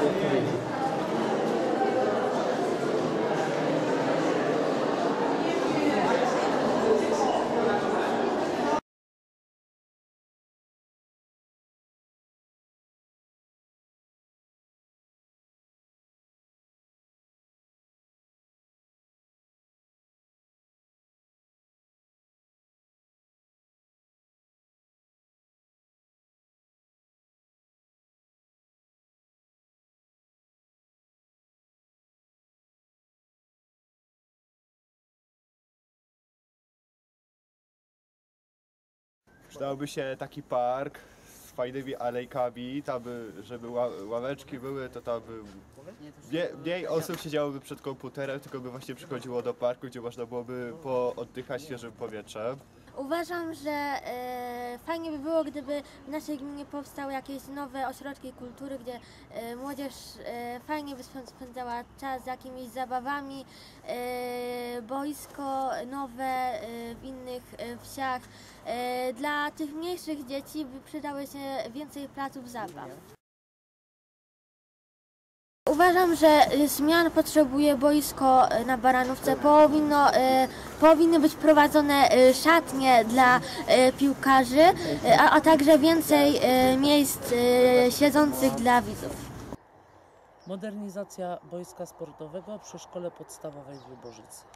odpowiedzi. Przydałby się taki park z fajnymi alejkami, tam żeby ławeczki były, to tam by mniej osób siedziałoby przed komputerem, tylko by właśnie przychodziło do parku, gdzie można byłoby pooddychać świeżym powietrzem. Uważam, że fajnie by było, gdyby w naszej gminie powstały jakieś nowe ośrodki kultury, gdzie młodzież fajnie by spędzała czas z jakimiś zabawami, boisko nowe w innych wsiach. Dla tych mniejszych dzieci by przydały się więcej placów zabaw. Uważam, że zmian potrzebuje boisko na Baranówce. Powinny być prowadzone szatnie dla piłkarzy, a także więcej miejsc siedzących dla widzów. Modernizacja boiska sportowego przy szkole podstawowej w Lubożycy.